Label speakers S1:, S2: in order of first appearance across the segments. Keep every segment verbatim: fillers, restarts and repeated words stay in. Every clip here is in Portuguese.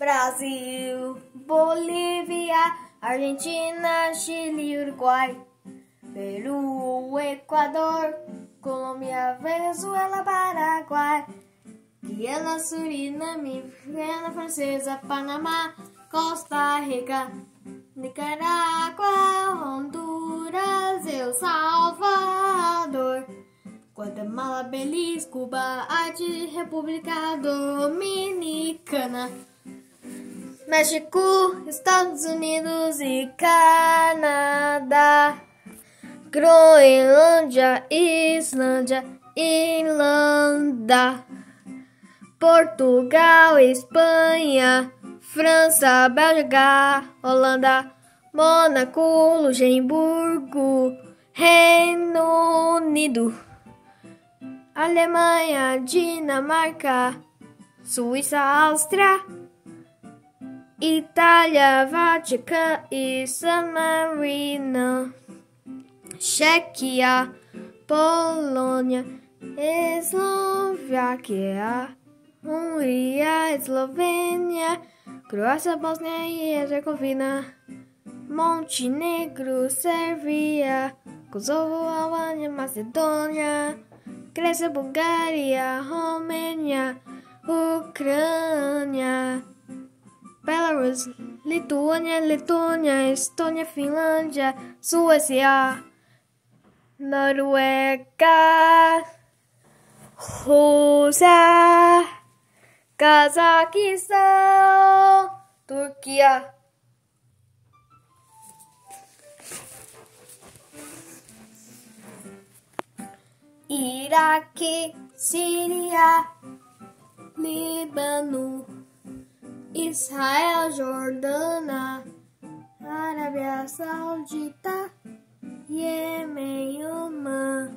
S1: Brasil, Bolívia, Argentina, Chile, Uruguai, Peru, Equador, Colômbia, Venezuela, Paraguai, Guiana, Suriname, Guiana Francesa, Panamá, Costa Rica, Nicarágua, Honduras, El Salvador, Guatemala, Belize, Cuba, Haiti, República Dominicana, México, Estados Unidos e Canadá, Groenlândia, Islândia, Irlanda, Portugal, Espanha, França, Bélgica, Holanda, Mônaco, Luxemburgo, Reino Unido, Alemanha, Dinamarca, Suíça, Áustria, Itália, Vaticano e San Marino, Chequia, Polônia, Eslováquia, Hungria, Eslovênia, Croácia, Bósnia e Herzegovina, Montenegro, Sérvia, Kosovo, Albânia, Macedônia, Grécia, Bulgária, Romênia, Ucrânia, Belarus, Lituânia, Letônia, Estônia, Finlândia, Suécia, Noruega, Rússia, Cazaquistão, Turquia, Iraque, Síria, Líbano, Israel, Jordânia, Arábia Saudita, Iêmen, Omã,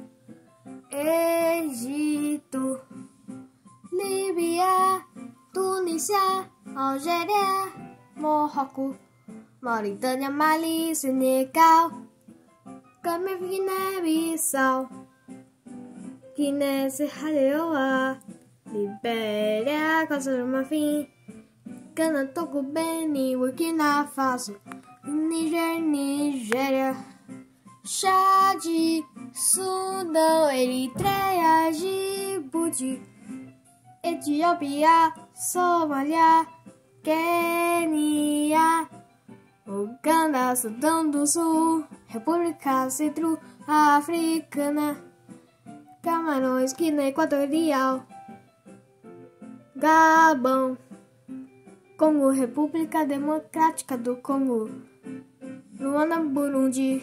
S1: Egito, Líbia, Tunísia, Algéria, Marrocos, Mauritânia, Mali, Senegal, Camerun, Guiné-Bissau, Guiné, Serra Leoa, Libéria, Costa do Marfim, Gana, Togo, Benin, Burkina Faso, Níger, Nigéria, Chad, Sudão, Eritreia, Djibouti, Etiópia, Somália, Quênia, Uganda, Sudão do Sul, República Centro-Africana, Camarões, Guiné Equatorial, Gabão, Congo, República Democrática do Congo, Ruanda, Burundi,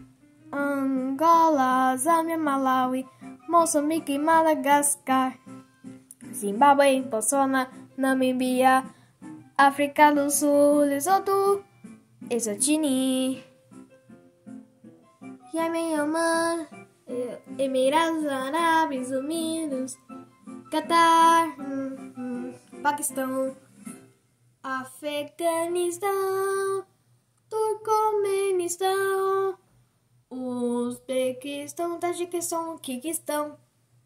S1: Angola, Zâmbia, Malawi, Moçambique, Madagascar, Zimbábue, Botsuana, Namíbia, África do Sul, Lesoto, Eswatini, Iêmen, Omã, Emirados Árabes Unidos, Catar, hum, hum, Paquistão, Afeganistão, Turcomenistão, Uzbequistão, Tajiquistão, Quirguistão,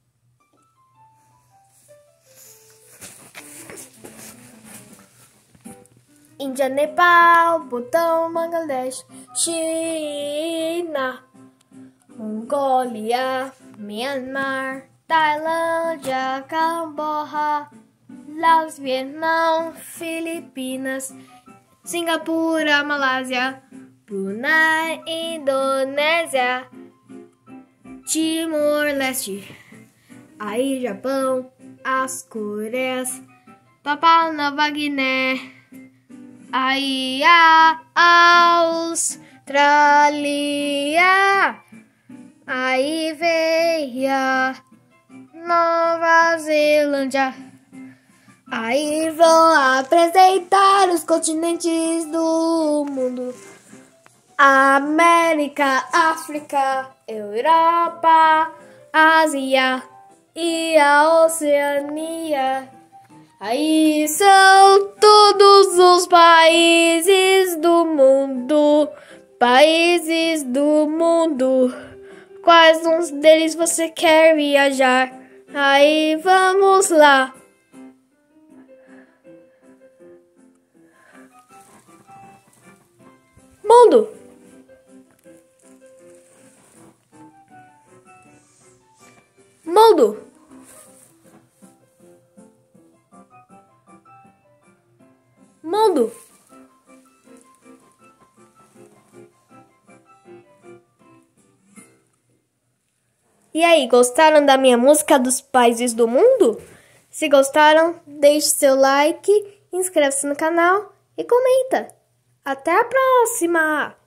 S1: Índia, Nepal, Butão, Bangladesh, China, Mongólia, Myanmar, Tailândia, Camboja, Laos, Vietnã, Filipinas, Singapura, Malásia, Brunei, Indonésia, Timor-Leste, aí Japão, as Coreias, Papua Nova Guiné, aí a Austrália, aí veio a Nova Zelândia. Aí vou apresentar os continentes do mundo: América, África, Europa, Ásia e a Oceania. Aí são todos os países do mundo, países do mundo. Quais uns deles você quer viajar? Aí vamos lá. mundo. Mundo. Mundo. E aí, gostaram da minha música dos países do mundo? Se gostaram, deixe seu like, inscreva-se no canal e comenta. Até a próxima!